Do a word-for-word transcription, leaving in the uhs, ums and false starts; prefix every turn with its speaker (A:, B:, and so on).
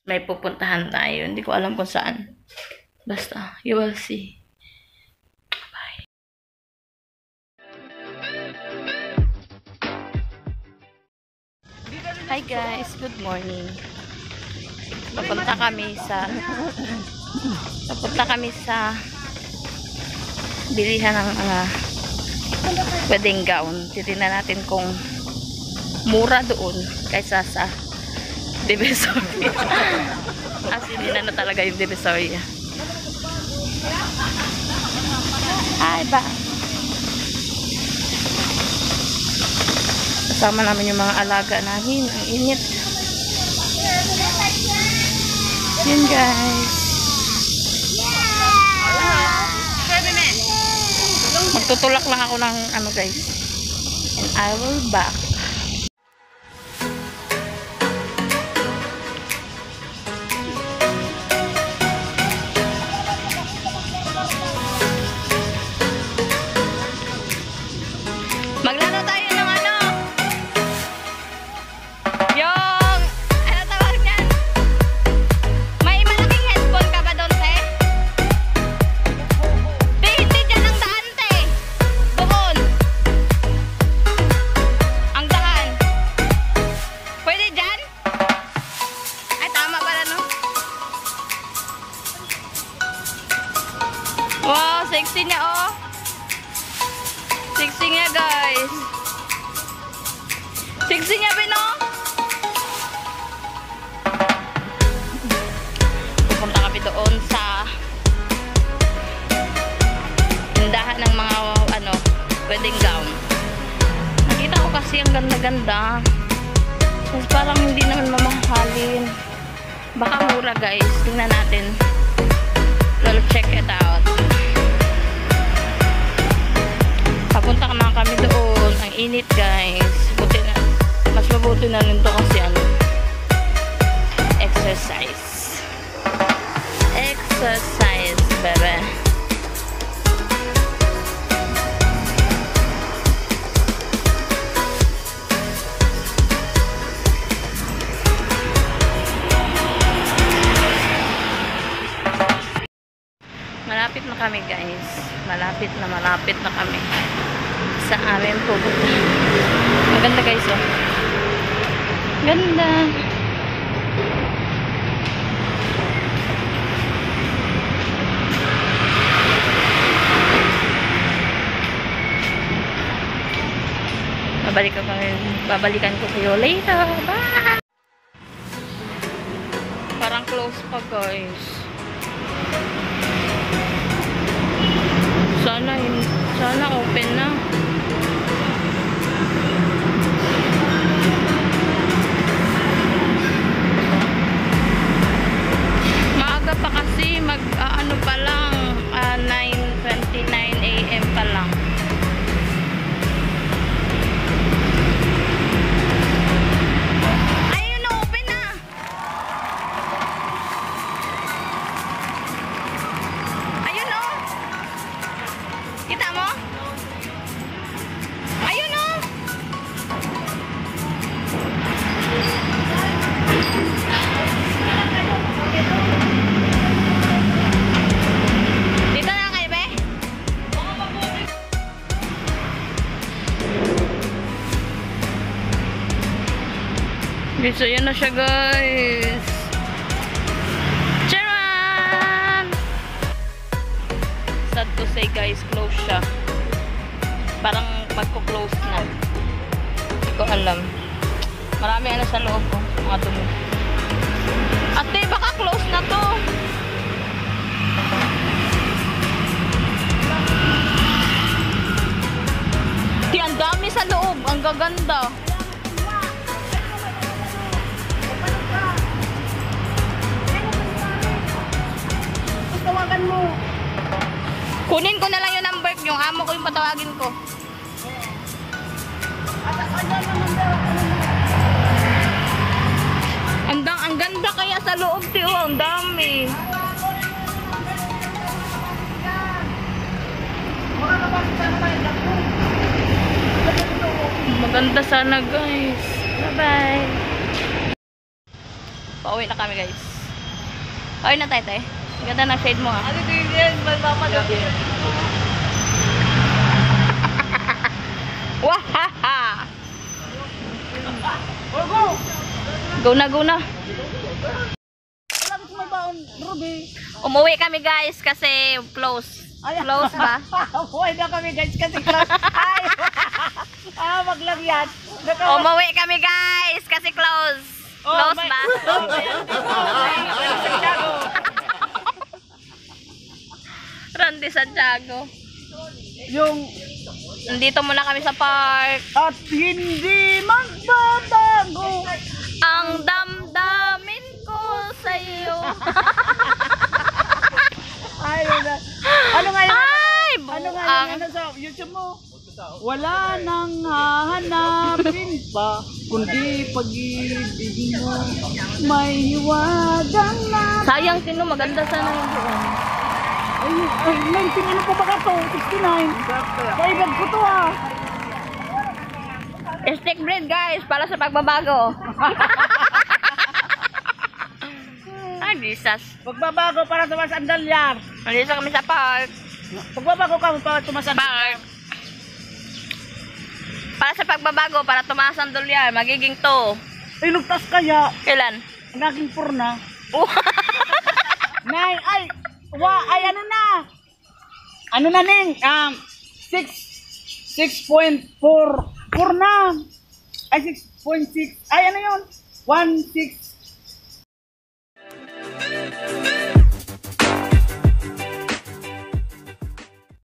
A: May pupuntahan tayo. Hindi ko alam kung saan. Basta, you will see. Bye. Hi guys, good morning. Papunta kami sa Papunta kami sa bilihan ng uh, wedding gown. Titingnan natin kung mura doon kaysa sa Divisoria. As in, na talaga yung Divisoria. Ay ba? Kasama namin yung mga alaga namin. Ang init. Yun guys. Magtutulak lang ako ng ano guys. And I will back. Maglaro tayo ng ano? Yung, ano tawag niyan? May malaking headphone ka ba doon, te? Te, hindi dyan ang daan, te. Doon. Ang daan. Pwede dyan? Ay, tama pala, no? Wow, sexy niya, oh. Sexy niya guys. Sexy niya Bino. Pupunta kami doon sa tindahan ng mga ano, wedding gown. Nakita ko kasi ang ganda-ganda. Mas parang hindi naman mamahalin. Baka mura guys. Tingnan natin. Let's check it out. Papunta na kami doon. Ang init guys. Buti na. Mas mabuti na rin to kasi ano. Exercise. Exercise, bebe. Malapit na kami guys. Malapit na malapit na kami sa amin pupunta. Maganda guys oh. Ganda. Babalikan ko babalikan ko kayo later. Bye. Parang close pa guys. Sana sana open na. Maaga pa kasi mag uh, ano pa lang uh, nine twenty-nine A M pa lang. Ayun na, open na. Ayun oh. Kita mo? Ayun oh. Dito na kayo, be? Dito, yun na siya, guys. Charan! Sad to say, guys, close siya. Parang magko-close na. Hindi ko alam. Marami ano sa loob, oh. Mga dumi. Ate, baka close na to. Di, ang dami sa loob. Ang gaganda.
B: Tawagan mo.
A: Kunin ko na lang yung number. Yung amo ko yung patawagin ko. Ang, ang ganda kaya sa loob, tiyo. Ang dami. Maganda sana guys. Bye bye. Pauwi na kami guys. Oy na tayo tayo. Ganda ng shade mo ah.
B: Ano din yan? Magpapadok.
A: Wahaha!
B: Oh, go!
A: Go na, go na.
B: Wala ko may baon, Ruby.
A: Umuwi kami guys kasi close.
B: Ay,
A: Close ba?
B: Buhay na kami guys kasi close. Ay! Ah, wag lang yan. Naka-
A: Umuwi kami guys kasi close.
B: Oh,
A: Close
B: may-
A: ba?
B: Oh, may ano dito. May- may Santiago.
A: Randy Santiago.
B: Yung
A: Nandito muna kami sa park.
B: at hindi magbabago.
A: Ang damdamin ko sa iyo.
B: Ay, wala. Ano nga yun?
A: Ay,
B: Ano nga
A: buang.
B: yun? Ano sa YouTube mo? Wala nang hahanapin pa kundi pag-ibig mo. May hiwagang na.
A: Sayang Tino, maganda sana yung doon.
B: Ay, ay, nineteen ano pa ba ka to? sixty-nine. Kaibag ko to ah.
A: Stick bread guys, para sa pagbabago. Ay, Jesus.
B: Pagbabago para sa mas andalyar.
A: Nandito kami sa park.
B: Pagbabago ka para tumasan.
A: Park. Para sa pagbabago, para tumaas ang dolyar, magiging to.
B: Ay, lugtas kaya.
A: Kailan?
B: Naging four na.
A: Oh.
B: Nay, ay, wa, ay ano na? Ano na ning? Um, six, six point four, four na. Ay, six point six. Ay, ano yun? one, six,